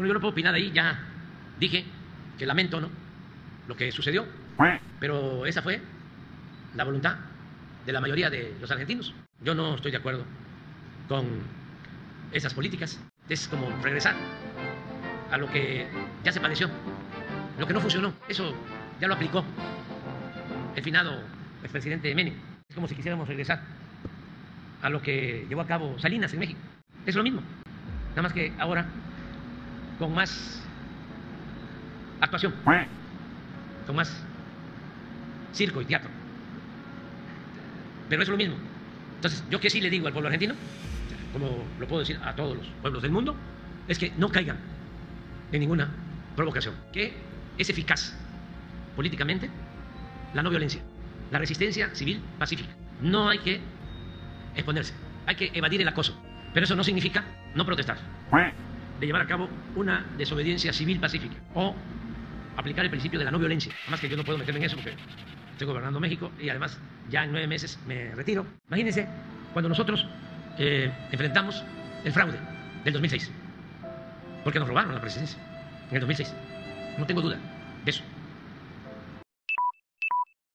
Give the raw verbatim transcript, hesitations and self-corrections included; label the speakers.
Speaker 1: Bueno, yo no puedo opinar ahí, ya dije que lamento, ¿no?, lo que sucedió, pero esa fue la voluntad de la mayoría de los argentinos. Yo no estoy de acuerdo con esas políticas. Es como regresar a lo que ya se padeció, lo que no funcionó. Eso ya lo aplicó el finado expresidente Menem. Es como si quisiéramos regresar a lo que llevó a cabo Salinas en México. Es lo mismo, nada más que ahora con más actuación, con más circo y teatro. Pero es lo mismo. Entonces, yo que sí le digo al pueblo argentino, como lo puedo decir a todos los pueblos del mundo, es que no caigan en ninguna provocación, que es eficaz políticamente la no violencia, la resistencia civil pacífica. No hay que exponerse, hay que evadir el acoso, pero eso no significa no protestar, de llevar a cabo una desobediencia civil pacífica o aplicar el principio de la no violencia. Además que yo no puedo meterme en eso porque estoy gobernando México y además ya en nueve meses me retiro. Imagínense cuando nosotros eh, enfrentamos el fraude del dos mil seis, porque nos robaron la presidencia en el dos mil seis. No tengo duda de eso.